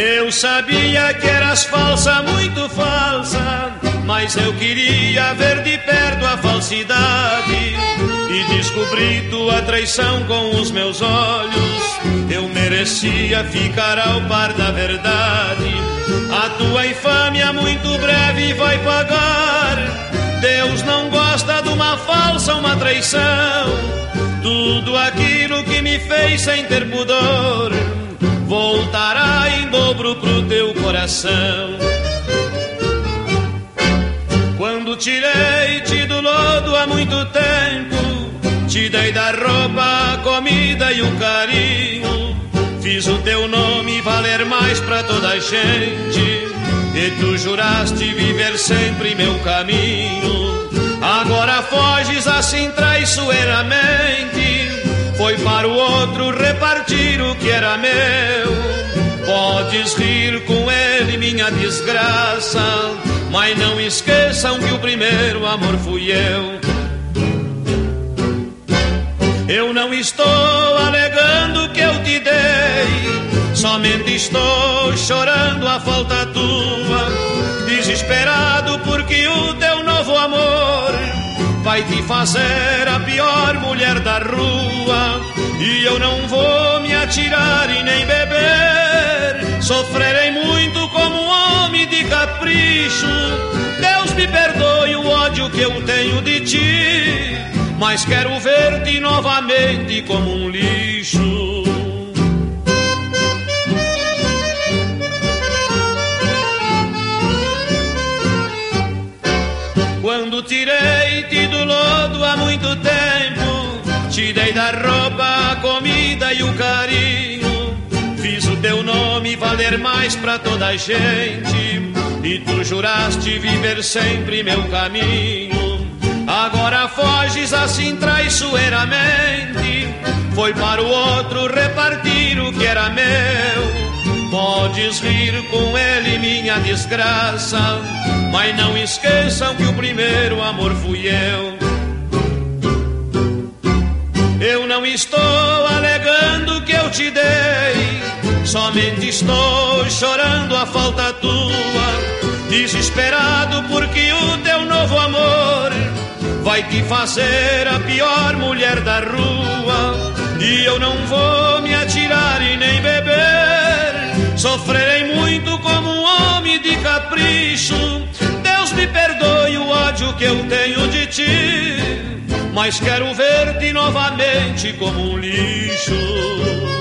Eu sabia que eras falsa, muito falsa, mas eu queria ver de perto a falsidade e descobri tua traição com os meus olhos. Eu merecia ficar ao par da verdade. A tua infâmia muito breve vai pagar. Deus não gosta de uma falsa, uma traição. Tudo aquilo que me fez sem ter pudor voltará em dobro pro teu coração. Quando tirei-te do lodo há muito tempo, te dei da roupa, a comida e o carinho. Fiz o teu nome valer mais pra toda a gente, e tu juraste viver sempre meu caminho. Agora foges assim traiçoeiramente, foi para o outro repartir o que era meu. Podes rir com ele, minha desgraça, mas não esqueçam que o primeiro amor fui eu. Eu não estou alegando que eu te dei, somente estou chorando a falta tua, desesperado porque o teu novo amor vai te fazer a pior mulher da rua. E eu não vou me atirar e nem beber, sofrerei muito como um homem de capricho. Deus me perdoe o ódio que eu tenho de ti, mas quero ver-te novamente como um lixo. Quando tirei-te do lodo há muito tempo, te dei da roupa, a comida e o carinho. Fiz o teu nome valer mais pra toda a gente, e tu juraste viver sempre meu caminho. Agora foges assim traiçoeiramente, foi para o outro repartir o que era meu. Podes rir com ele, minha desgraça, mas não esqueçam que o primeiro amor fui eu. Eu não estou alegando que eu te dei, somente estou chorando a falta tua, desesperado porque o teu novo amor vai te fazer a pior mulher da rua. E eu não vou me atirar e nem beber, sofrerei muito como um homem de capricho. Deus me perdoe o ódio que eu tenho de ti, mas quero ver-te novamente como um lixo.